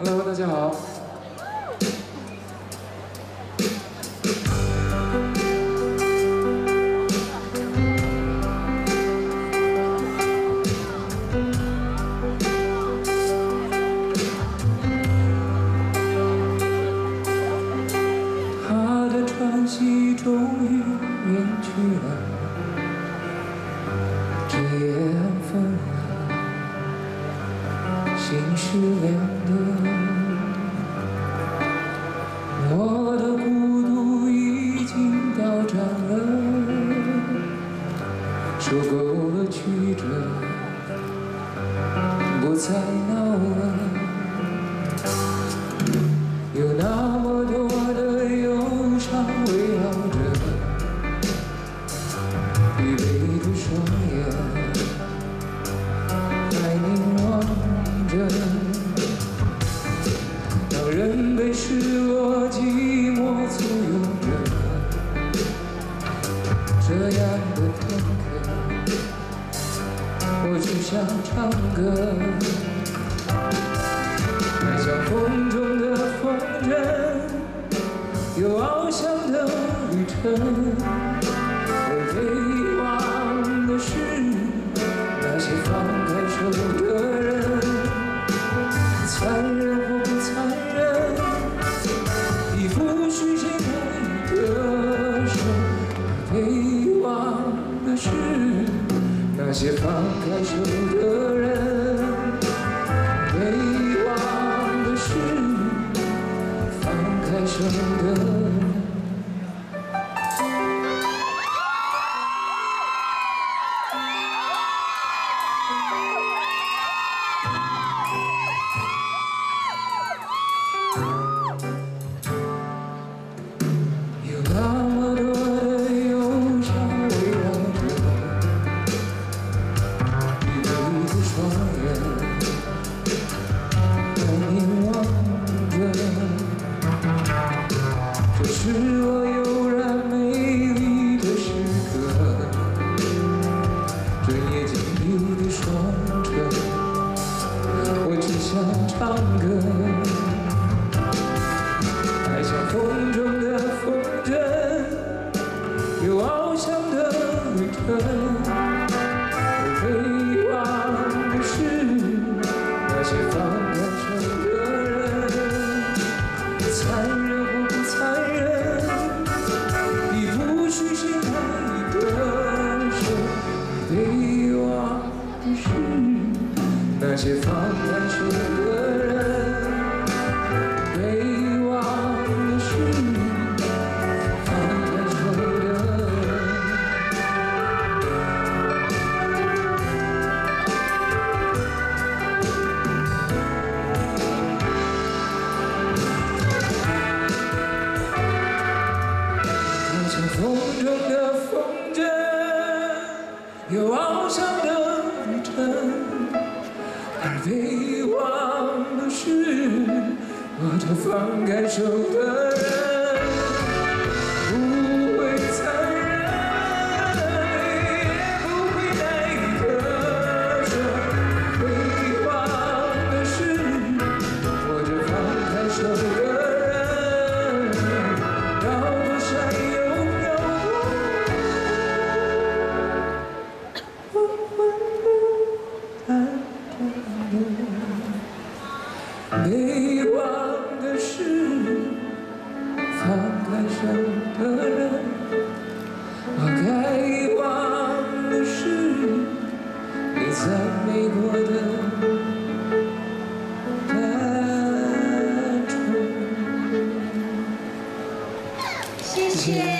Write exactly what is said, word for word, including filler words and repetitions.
Hello， 大家好。他的传奇终于远去了，这夜安分了，心是凉的。 我的孤独已经到站了，受够了曲折，不再闹了。有那么多的忧伤围绕着，疲惫的双眼还凝望着。 当人被失落、寂寞簇拥着，这样的片刻，我只想唱歌。爱像风中的风筝，有翱翔的旅程。而被遗忘的是那些放开手的人，残忍或不残忍。 不许谁爱的深，被遗忘的是那些放开手的人，被遗忘的是放开手的人。 那么多的忧伤围绕着，疲惫的双眼还凝望着，这是我悠然美丽的时刻，这夜静谧的双城，我只想唱歌，爱像风中的风筝。 有翱翔的旅程，而被遗忘的是那些放开手的人，残忍或不残忍，已不许谁爱的深。被遗忘的是那些放开手的人，被遗忘的是。 风中的风筝，有翱翔的旅程，而被遗忘的是我这放开手的人，不会残忍，也不会爱得深。被遗忘的是我这放开手的人，绕过山又。 被遗忘的是放开手的人，我该遗忘的是你在美国的单纯。 谢谢。